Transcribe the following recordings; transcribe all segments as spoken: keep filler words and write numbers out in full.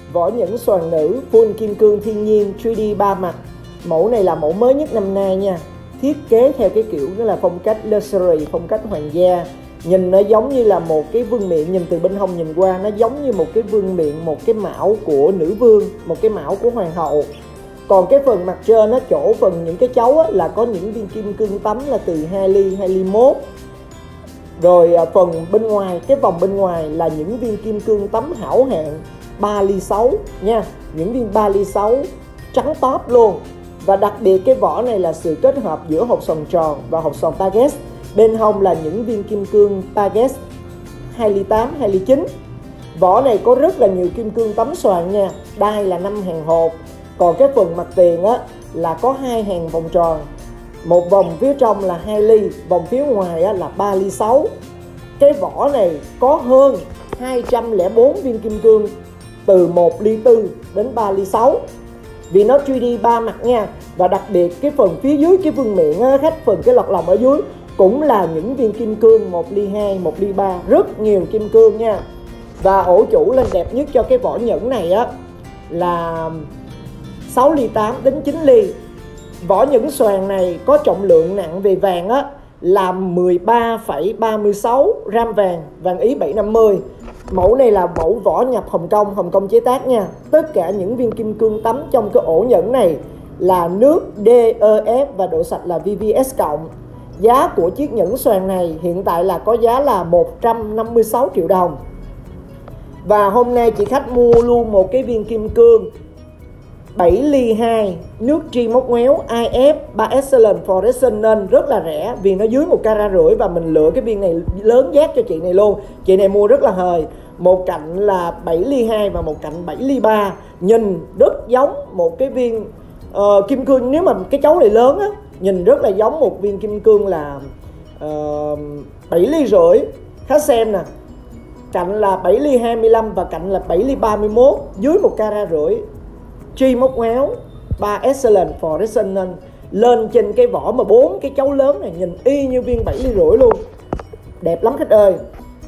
Vỏ nhẫn xoàn nữ full kim cương thiên nhiên ba D ba mặt. Mẫu này là mẫu mới nhất năm nay nha. Thiết kế theo cái kiểu đó là phong cách luxury, phong cách hoàng gia. Nhìn nó giống như là một cái vương miện, nhìn từ bên hông nhìn qua nó giống như một cái vương miện, một cái mão của nữ vương, một cái mão của hoàng hậu. Còn cái phần mặt trên nó chỗ phần những cái chấu á, là có những viên kim cương tấm là từ hai ly, hai ly mốt. Rồi phần bên ngoài, cái vòng bên ngoài là những viên kim cương tấm hảo hạng ba ly sáu nha. Những viên ba ly sáu trắng top luôn. Và đặc biệt cái vỏ này là sự kết hợp giữa hộp sòn tròn và hộp sòn Paget. Bên hông là những viên kim cương Paget hai ly tám, hai ly chín. Vỏ này có rất là nhiều kim cương tấm xoàn nha. Đai là năm hàng hột. Còn cái phần mặt tiền á là có hai hàng vòng tròn. Một vòng phía trong là hai ly, vòng phía ngoài á là ba ly sáu. Cái vỏ này có hơn hai trăm lẻ bốn viên kim cương từ một ly tư đến ba ly sáu. Vì nó ba D ba mặt nha. Và đặc biệt cái phần phía dưới cái vương miện á, khách phần cái lọt lòng ở dưới cũng là những viên kim cương một ly hai, một ly ba, rất nhiều kim cương nha. Và ổ chủ lên đẹp nhất cho cái vỏ nhẫn này á là sáu ly tám đến chín ly. Vỏ nhẫn xoàn này có trọng lượng nặng về vàng á là mười ba phẩy ba mươi sáu gram vàng, vàng Ý bảy năm mươi. Mẫu này là mẫu vỏ nhập Hồng Kông, Hồng Kông chế tác nha. Tất cả những viên kim cương tấm trong cái ổ nhẫn này là nước đê e ép và độ sạch là vê vê ét cộng. Giá của chiếc nhẫn xoàn này hiện tại là có giá là một trăm năm mươi sáu triệu đồng. Và hôm nay chị khách mua luôn một cái viên kim cương bảy ly hai nước tri móc ngoéo i ép ba Excellent Fluorescent nên rất là rẻ vì nó dưới một carat rưỡi. Và mình lựa cái viên này lớn giác cho chị này luôn. Chị này mua rất là hời. Một cạnh là bảy ly hai và một cạnh bảy ly ba. Nhìn rất giống một cái viên uh, kim cương. Nếu mà cái chấu này lớn á, nhìn rất là giống một viên kim cương là uh, bảy ly rưỡi. Khách xem nè, cạnh là bảy ly hai mươi lăm và cạnh là bảy ly ba mươi mốt, dưới một carat rưỡi. Tri móc ngoéo ba Excellent Fluorescent nên lên trên cái vỏ mà bốn cái chấu lớn này nhìn y như viên bảy ly rưỡi luôn. Đẹp lắm khách ơi.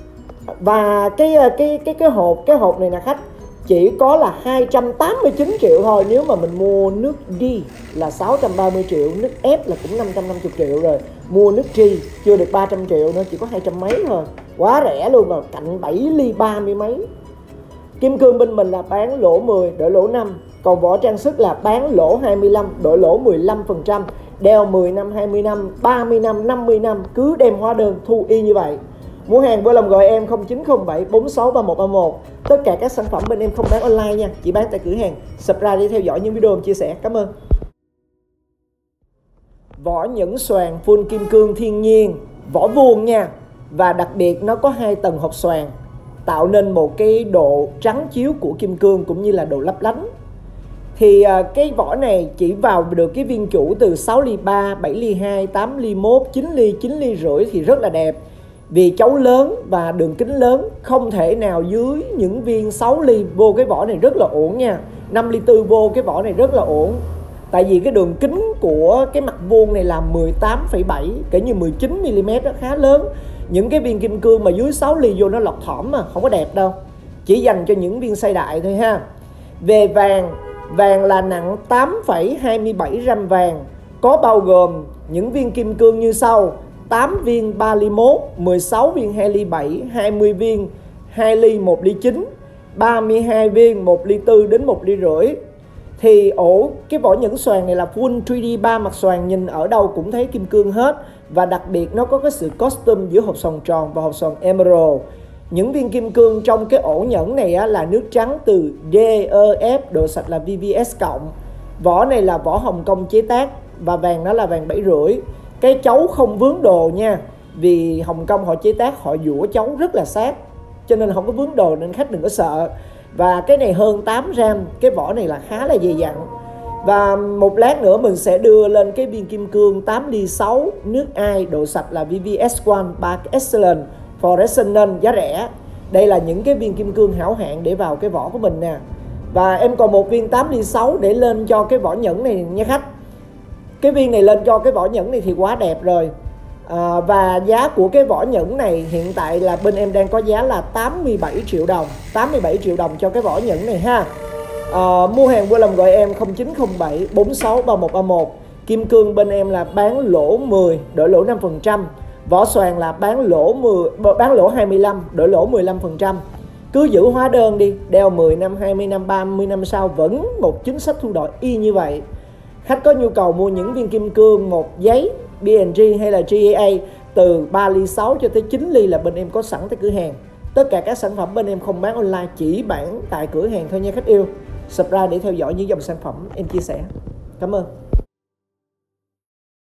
Và cái cái cái cái hộp cái hộp này nè khách, chỉ có là hai trăm tám mươi chín triệu thôi. Nếu mà mình mua nước D là sáu trăm ba mươi triệu, nước F là cũng năm trăm năm mươi triệu rồi. Mua nước G chưa được ba trăm triệu nữa, chỉ có hai trăm mấy thôi. Quá rẻ luôn rồi, cạnh bảy ly ba mươi mấy. Kim cương bên mình là bán lỗ mười, đổi lỗ năm. Còn vỏ trang sức là bán lỗ hai mươi lăm, đổi lỗ mười lăm phần trăm. Đeo mười năm, hai mươi năm, ba mươi năm, năm mươi năm. Cứ đem hóa đơn thu y như vậy. Mua hàng vui lòng gọi em không chín không bảy bốn sáu ba một ba một. Tất cả các sản phẩm bên em không bán online nha, chỉ bán tại cửa hàng. Subscribe để theo dõi những video em chia sẻ. Cảm ơn. Vỏ nhẫn xoàn full kim cương thiên nhiên, vỏ vuông nha. Và đặc biệt nó có hai tầng hộp xoàn, tạo nên một cái độ trắng chiếu của kim cương cũng như là độ lấp lánh. Thì cái vỏ này chỉ vào được cái viên chủ từ sáu ly ba, bảy ly hai, tám ly mốt, chín ly, chín ly rưỡi thì rất là đẹp. Vì chấu lớn và đường kính lớn, không thể nào dưới những viên sáu ly vô cái vỏ này rất là ổn nha. năm ly tư vô cái vỏ này rất là ổn. Tại vì cái đường kính của cái mặt vuông này là mười tám phẩy bảy, kể như mười chín mi li mét, đó khá lớn. Những cái viên kim cương mà dưới sáu ly vô nó lọt thỏm mà, không có đẹp đâu. Chỉ dành cho những viên size đại thôi ha. Về vàng, vàng là nặng tám phẩy hai mươi bảy gram vàng, có bao gồm những viên kim cương như sau: tám viên ba ly mốt, mười sáu viên hai ly bảy, hai mươi viên hai ly một ly chín, ba mươi hai viên một ly tư đến một ly rưỡi. Thì ổ cái vỏ nhẫn xoàn này là full ba D ba mặt xoàn, nhìn ở đâu cũng thấy kim cương hết. Và đặc biệt nó có cái sự custom giữa hộp sòn tròn và hộp sòn emerald. Những viên kim cương trong cái ổ nhẫn này á, là nước trắng từ đê e ép, độ sạch là vê vê ét cộng. Vỏ này là vỏ Hồng Kông chế tác và vàng nó là vàng bảy rưỡi. Cái chấu không vướng đồ nha, vì Hồng Kông họ chế tác, họ dũa chấu rất là sát, cho nên không có vướng đồ nên khách đừng có sợ. Và cái này hơn tám gram, cái vỏ này là khá là dày dặn. Và một lát nữa mình sẽ đưa lên cái viên kim cương tám ly sáu nước ai, độ sạch là vê vê ét một ba Excellent Fluorescent nên giá rẻ. Đây là những cái viên kim cương hảo hạng để vào cái vỏ của mình nè. Và em còn một viên tám ly sáu để lên cho cái vỏ nhẫn này nha khách. Cái viên này lên cho cái vỏ nhẫn này thì quá đẹp rồi. à, Và giá của cái vỏ nhẫn này hiện tại là bên em đang có giá là tám mươi bảy triệu đồng. Tám mươi bảy triệu đồng cho cái vỏ nhẫn này ha. À, mua hàng vui lòng gọi em không chín không bảy bốn sáu ba một ba một. Kim cương bên em là bán lỗ mười, đổi lỗ năm phần trăm. Vỏ xoàn là bán lỗ mười, bán lỗ hai mươi lăm, đổi lỗ mười lăm phần trăm. Cứ giữ hóa đơn đi, đeo mười năm, hai mươi năm, ba mươi năm sau vẫn một chính sách thu đổi y như vậy. Khách có nhu cầu mua những viên kim cương một giấy bê en giê hay là giê a a từ ba ly sáu cho tới chín ly là bên em có sẵn tại cửa hàng. Tất cả các sản phẩm bên em không bán online, chỉ bán tại cửa hàng thôi nha khách yêu. Subscribe để theo dõi những dòng sản phẩm em chia sẻ. Cảm ơn.